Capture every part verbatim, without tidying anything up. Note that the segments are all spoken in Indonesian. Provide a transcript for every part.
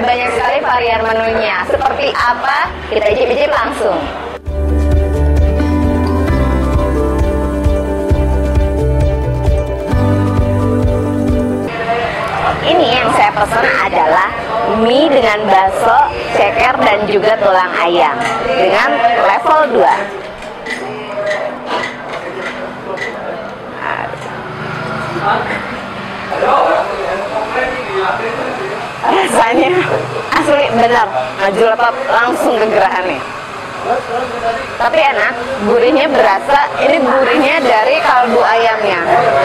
banyak sekali varian menunya. Seperti apa? Kita icip-icip langsung. Ini yang saya pesan adalah mie dengan bakso, ceker, dan juga tulang ayam dengan level dua. Rasanya asli benar, ngejeletot langsung ke gerahannya. Tapi enak, gurihnya berasa. Ini gurihnya dari kaldu ayamnya.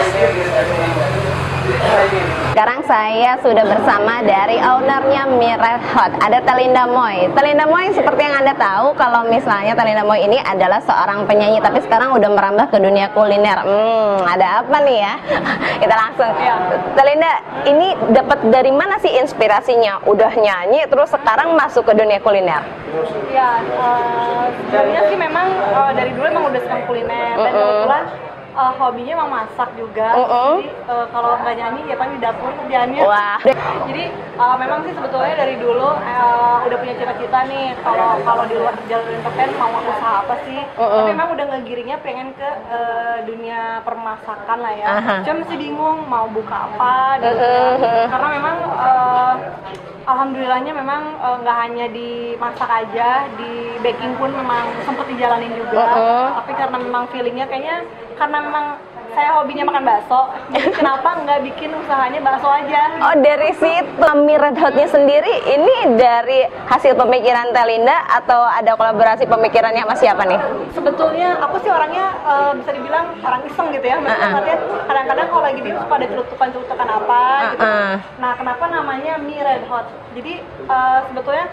Sekarang saya sudah bersama dari ownernya Mie Red Hot, ada Telinda Moy. Telinda Moy seperti yang Anda tahu, kalau misalnya Telinda Moy ini adalah seorang penyanyi, tapi sekarang udah merambah ke dunia kuliner. Hmm, ada apa nih ya? Kita langsung. Telinda, ini dapat dari mana sih inspirasinya? Udah nyanyi, terus sekarang masuk ke dunia kuliner? Ya, uh, sebenarnya sih memang uh, dari dulu emang udah senang kuliner, dan kebetulan Uh, hobinya emang masak juga. Uh -uh. Jadi uh, kalau nggak nyanyi ya paling di dapur kerjaannya. Wah. Jadi uh, memang sih sebetulnya dari dulu uh, udah punya cita-cita nih kalau kalau di luar jalur entertain mau usaha apa sih. Uh -uh. Tapi memang udah ngegiringnya pengen ke uh, dunia permasakan lah ya. Uh -huh. Cuma masih bingung mau buka apa gitu. Uh -huh. Karena memang uh, alhamdulillahnya memang nggak uh, hanya di masak aja, di baking pun memang sempet dijalanin juga. Uh -uh. Tapi karena memang feelingnya kayaknya karena memang saya hobinya makan bakso, jadi kenapa nggak bikin usahanya bakso aja? Oh, dari situ Mie Red Hotnya sendiri ini dari hasil pemikiran Telinda atau ada kolaborasi pemikirannya sama siapa nih? Sebetulnya aku sih orangnya uh, bisa dibilang orang iseng gitu ya, maksudnya uh -uh. kadang-kadang kalau lagi dia suka ada celutukan-celutukan apa uh -uh. gitu. Nah, kenapa namanya Mie Red Hot? Jadi uh, sebetulnya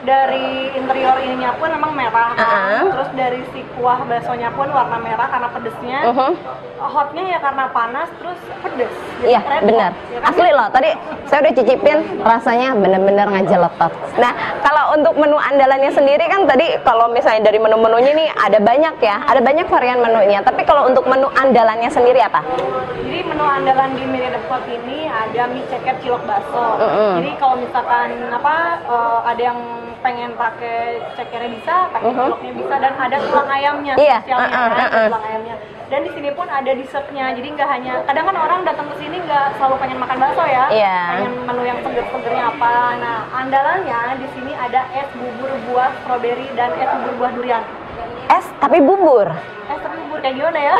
dari interior ininya pun memang merah, kan? uh -uh. Terus dari si kuah baksonya pun warna merah karena pedesnya. Uh -huh. Hotnya ya karena panas terus pedes. Iya benar. Ya kan? Asli loh. Tadi saya udah cicipin, rasanya bener-bener ngejeletot. Nah, kalau untuk menu andalannya sendiri kan tadi kalau misalnya dari menu-menunya nih ada banyak ya, ada banyak varian menunya. Tapi kalau untuk menu andalannya sendiri apa? Jadi menu andalan di Mie Red Hot ini ada mie ceker cilok bakso. Uh -uh. Jadi kalau misalkan apa uh, ada yang pengen pakai cekernya bisa, pakai uh -huh. ciloknya bisa, dan ada tulang ayamnya. Iya. Spesialnya uh -uh. kan, uh -uh. tulang ayamnya. Dan di sini pun ada dessertnya, jadi nggak hanya, kadang kan orang datang ke sini nggak selalu pengen makan bakso ya, yeah. pengen menu yang seger-segernya apa. Nah, andalannya di sini ada es bubur buah stroberi dan es bubur buah durian. Es tapi bubur. Es tapi bubur kayak gimana ya?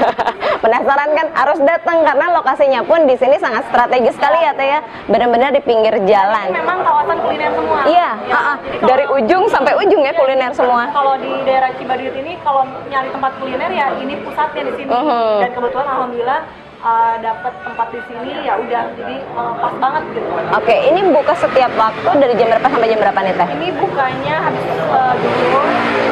Penasaran kan? Harus datang karena lokasinya pun di sini sangat strategis sekali ya Teh ya, benar-benar di pinggir jalan. Ini memang kawasan kuliner semua. Iya, ya. uh -uh. Jadi dari ujung sampai ujung ya kuliner semua. Kalau di daerah Cibaduyut ini kalau nyari tempat kuliner ya ini pusatnya di sini. Uh -huh. Dan kebetulan alhamdulillah uh, dapat tempat di sini ya udah, jadi uh, pas banget gitu. Oke, okay, ini buka setiap waktu dari jam berapa sampai jam berapa nih Teh? Ini bukanya habis uh, duhur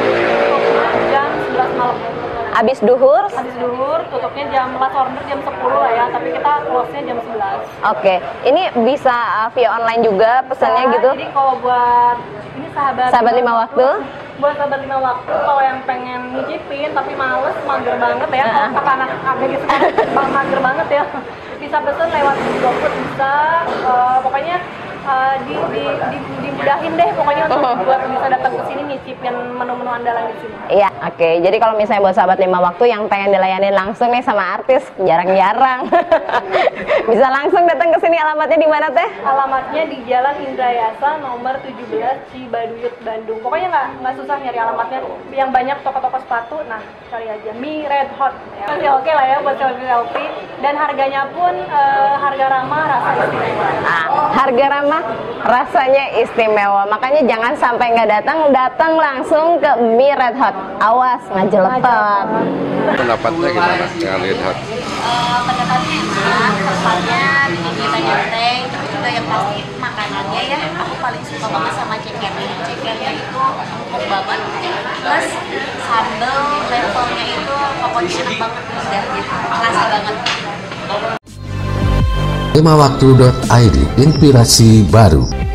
jam sebelas malam. Habis duhur? Habis duhur, tutupnya jam, last order jam sepuluh lah ya, tapi kita close-nya jam sebelas. Oke, okay. Ini bisa uh, via online juga pesannya nah, gitu? Jadi kalau buat, ini sahabat sahabat lima waktu, waktu? Buat sahabat lima waktu, kalau yang pengen nyicipin tapi males, mager banget ya, kalau kata anak ada gitu kan, mager banget ya, bisa pesen lewat GoFood bisa, uh, pokoknya Uh, di, di, di, dimudahin deh pokoknya untuk uh-huh. buat bisa datang ke sini nyicipin menu-menu andalan di sini. Iya, oke. Okay. Jadi kalau misalnya buat sahabat lima waktu yang pengen dilayani langsung nih sama artis, jarang-jarang. Bisa langsung datang ke sini. Alamatnya di mana Teh? Alamatnya di Jalan Indrayasa nomor tujuh belas Cibaduyut, Bandung. Pokoknya nggak nggak susah nyari alamatnya. Yang banyak toko-toko sepatu, nah cari aja Mie Red Hot. Ya. Masih oke okay lah ya buat selfie-selfie. Dan harganya pun uh, harga ramah, rasa istimewa. Ah, harga ramah, rasanya istimewa, makanya jangan sampai nggak datang, datang langsung ke Mie Red Hot. Awas ngejeletot. Pendapatnya gimana dengan Red Hot? Uh, pendapatnya enak, tempatnya bikin kita nyantai, terus juga yang pasti makanannya ya, aku paling suka banget sama cekernya. Cekernya itu empuk banget, plus sambal levelnya itu pokoknya enak banget, udah gitu, rasa banget. lima waktu titik i d, inspirasi baru.